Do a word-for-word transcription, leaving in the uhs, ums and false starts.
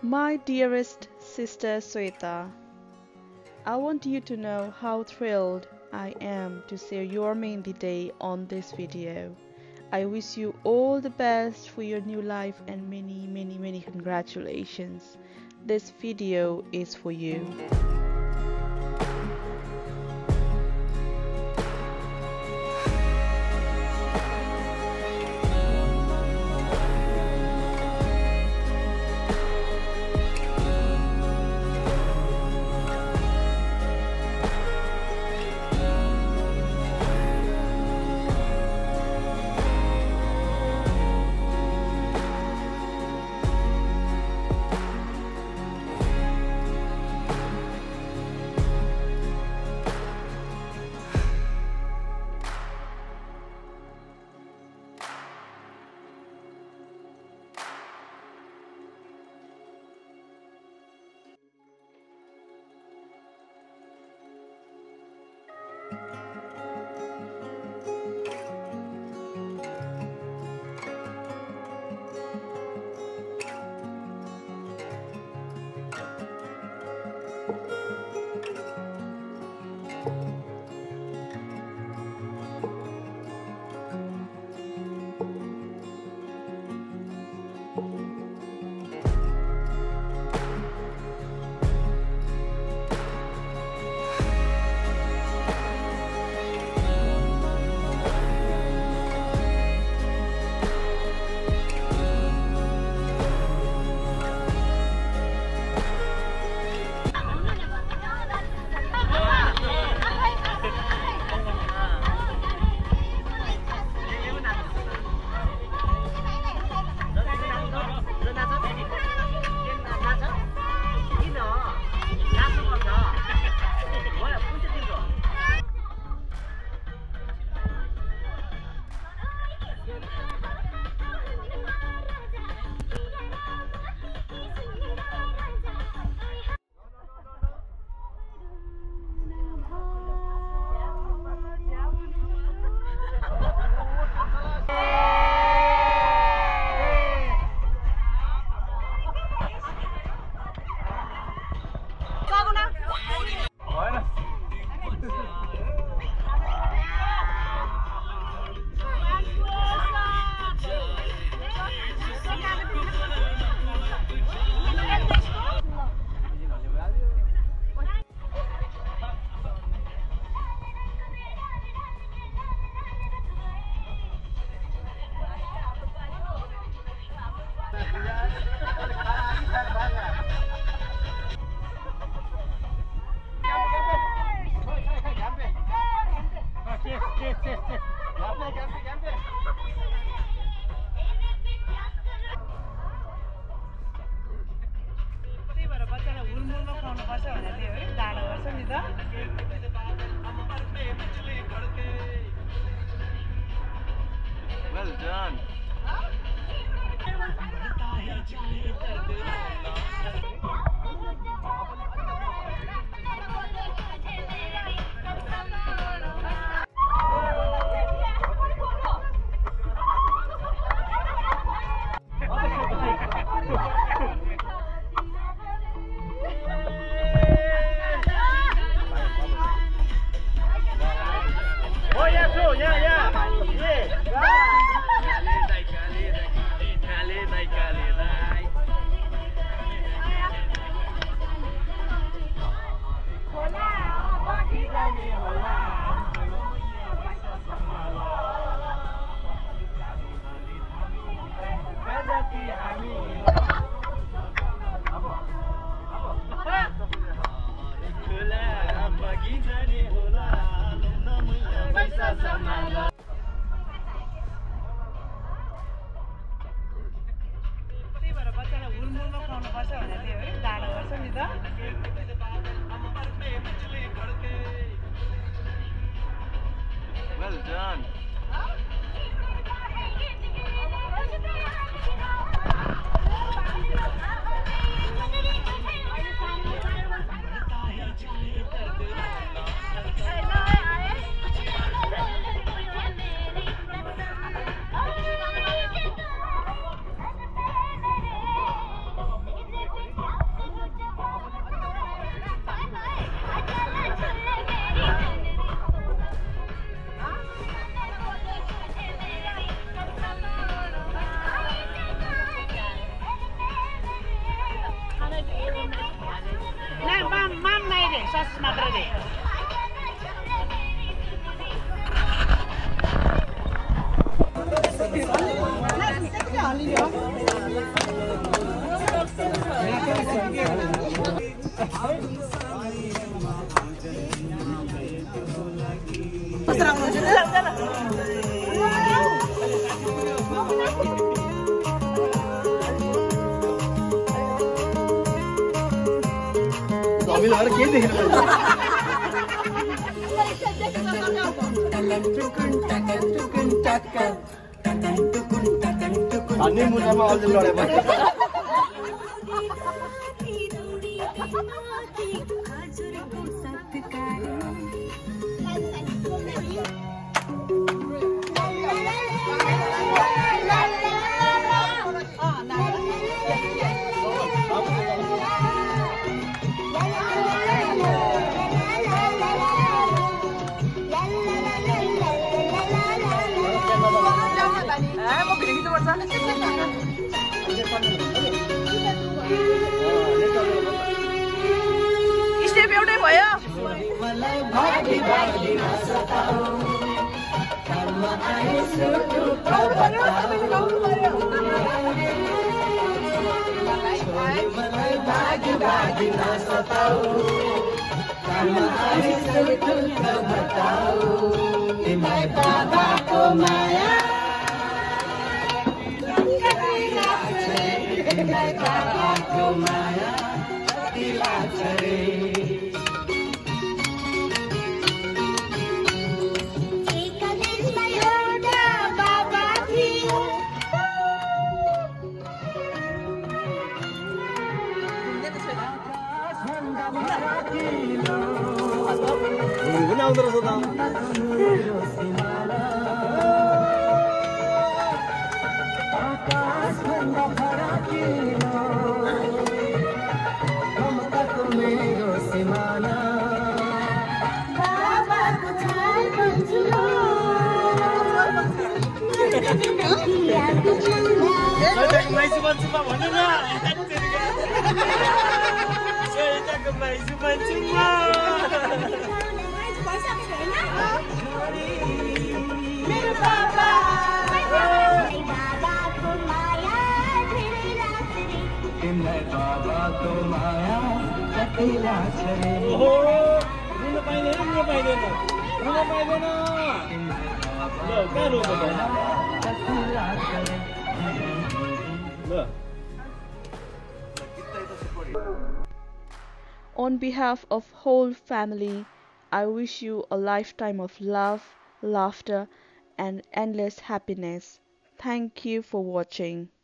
My dearest sister Sweta, I want you to know how thrilled I am to share your Mehndi day on this video. I wish you all the best for your new life and many many many congratulations. This video is for you. Well done. Oh yeah, so yeah, yeah, yeah. Well done. अन्य मुद्दामा अझै लडे भयो step एउटै भयो गुना आउँदो रहेछ त माइसु बन्चुमा भन्नु न सोहिताको माइसु बन्चुमा मेरो बाबा बाबाको माया धेरै लाग्छ रे तिमीलाई बाबाको माया कति लाग्छ रे ओहो रुन पाइदैन रुन पाइदैन रुन पाइदैन ल कहाँ रुन्छ कति लाग्छ रे On behalf of whole family, I wish you a lifetime of love, laughter, and endless happiness. Thank you for watching.